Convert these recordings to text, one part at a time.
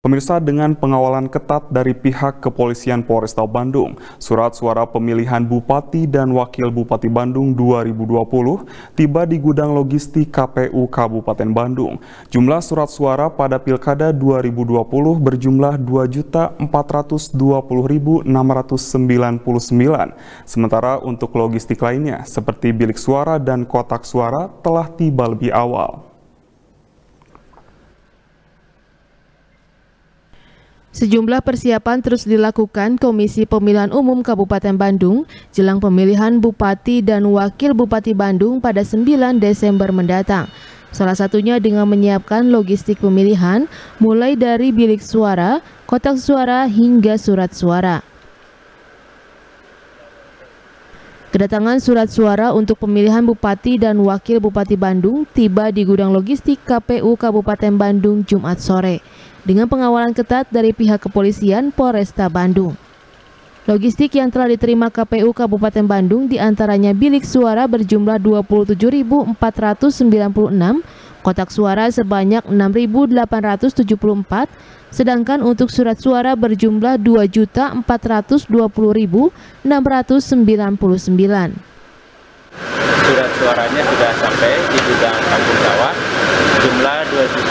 Pemirsa, dengan pengawalan ketat dari pihak Kepolisian Polresta Bandung, surat suara pemilihan Bupati dan Wakil Bupati Bandung 2020 tiba di gudang logistik KPU Kabupaten Bandung. Jumlah surat suara pada Pilkada 2020 berjumlah 2.420.699. Sementara untuk logistik lainnya, seperti bilik suara dan kotak suara telah tiba lebih awal. Sejumlah persiapan terus dilakukan Komisi Pemilihan Umum Kabupaten Bandung jelang pemilihan Bupati dan Wakil Bupati Bandung pada 9 Desember mendatang. Salah satunya dengan menyiapkan logistik pemilihan mulai dari bilik suara, kotak suara hingga surat suara. Kedatangan surat suara untuk pemilihan Bupati dan Wakil Bupati Bandung tiba di gudang logistik KPU Kabupaten Bandung Jumat sore dengan pengawalan ketat dari pihak Kepolisian Polresta Bandung. Logistik yang telah diterima KPU Kabupaten Bandung diantaranya bilik suara berjumlah 27.496, kotak suara sebanyak 6.874, sedangkan untuk surat suara berjumlah 2.420.699. Surat suaranya sudah sampai di gudang Kampung Sawah, jumlah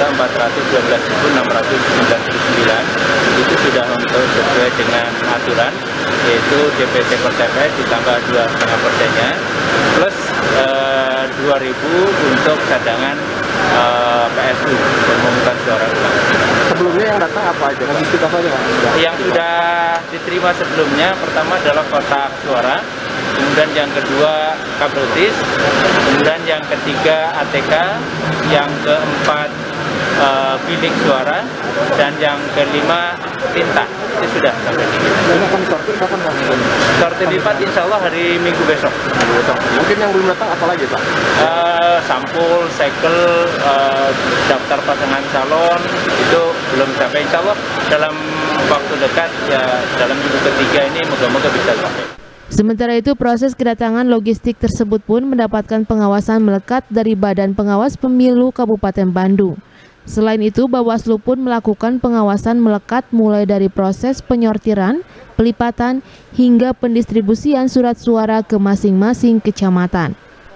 2.412.699. Itu sudah untuk sesuai dengan aturan, yaitu DPT per TPS ditambah 2,5%-nya, plus 2.000 untuk cadangan PSU, pemungutan suara ulang. Sebelumnya yang datang apa aja? Logistik apa aja? Yang sudah diterima sebelumnya, pertama adalah kotak suara, kemudian yang kedua kabel-tis, kemudian yang ketiga ATK, yang keempat bilik suara, dan yang kelima tinta. Itu sudah sampai di sini. Ini akan disortir kapan Pak? Sortir lipat insya Allah hari Minggu besok. Mungkin yang belum datang apa lagi Pak? Sampul, segel, daftar pasangan calon itu belum sampai. Insya Allah dalam waktu dekat, ya dalam minggu ketiga ini moga-moga bisa sampai. Sementara itu, proses kedatangan logistik tersebut pun mendapatkan pengawasan melekat dari Badan Pengawas Pemilu Kabupaten Bandung. Selain itu, Bawaslu pun melakukan pengawasan melekat mulai dari proses penyortiran, pelipatan, hingga pendistribusian surat suara ke masing-masing kecamatan.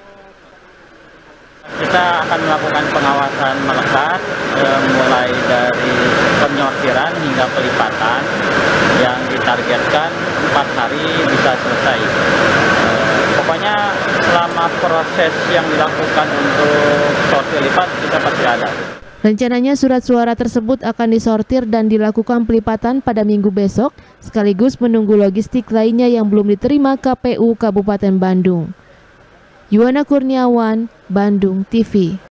Kita akan melakukan pengawasan melekat mulai dari penyortiran hingga pelipatan yang ditargetkan 4 hari bisa selesai. Pokoknya selama proses yang dilakukan untuk sortir lipat kita pasti ada. Rencananya surat suara tersebut akan disortir dan dilakukan pelipatan pada Minggu besok, sekaligus menunggu logistik lainnya yang belum diterima KPU Kabupaten Bandung. Yuwana Kurniawan, Bandung TV.